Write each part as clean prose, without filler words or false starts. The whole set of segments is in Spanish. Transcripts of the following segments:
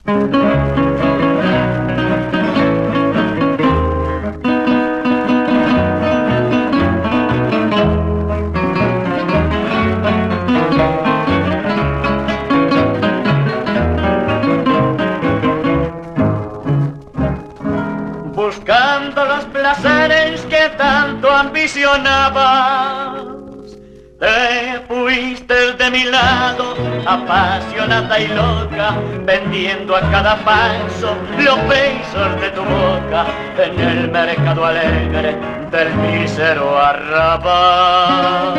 Buscando los placeres que tanto ambicionabas, te fuiste de mi lado, apasionada y loca, vendiendo a cada paso los besos de tu boca en el mercado alegre del mísero arrabal.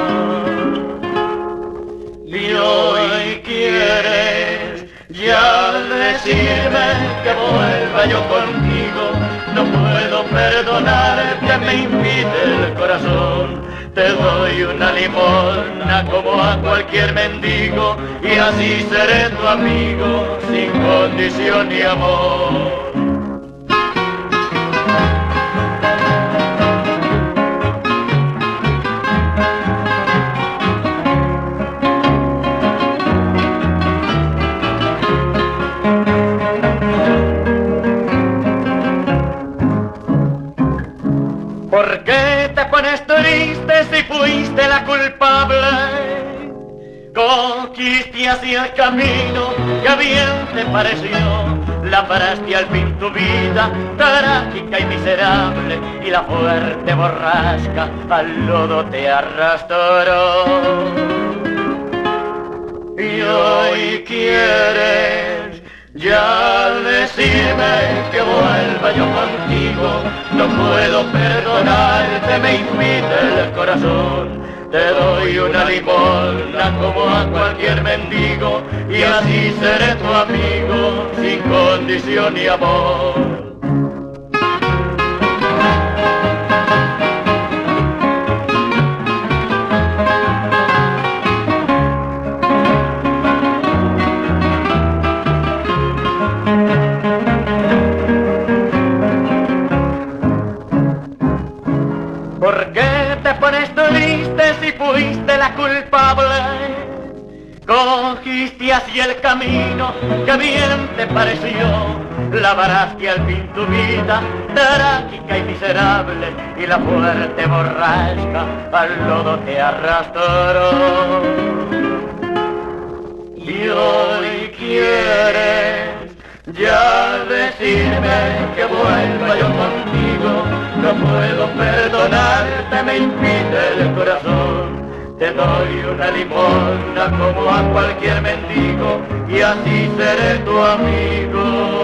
Y hoy quieres ya decirme que vuelva yo contigo. No puedo perdonar que me impide el corazón. Te doy una limosna como a cualquier mendigo, y así seré tu amigo sin condición ni amor. ¿Por qué te pones triste si fuiste la culpable? Cogiste hacia el camino que bien te pareció, labraste al fin tu vida trágica y miserable, y la fuerte borrasca al lodo te arrastró. Y hoy quieres ya decirme que vuelva yo contigo. No puedo perdonarte, me impide el corazón. Te doy una limosna como a cualquier mendigo, y así seré tu amigo sin condición ni amor. ¿Por qué te pones triste si fuiste la culpable? Cogiste hacia el camino que bien te pareció, labraste al fin tu vida trágica y miserable, y la fuerte borrasca al lodo te arrastró. Y hoy quieres ya decirme que vuelva yo contigo. No puedo perdonarte, me impide el corazón. Te doy una limosna como a cualquier mendigo, y así seré tu amigo.